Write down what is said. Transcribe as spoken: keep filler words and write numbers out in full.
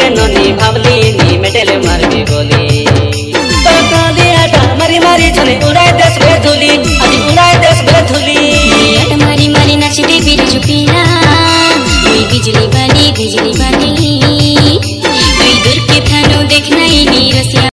ननी भावली नी मेटेले मारबी बोली तो काली आटा मारी मारी झुली उड़ाए देश में धूली आज उड़ाए देश में धूली आटा मारी मारी नाचते फिर चुपीना बिजली बानी बिजली बानी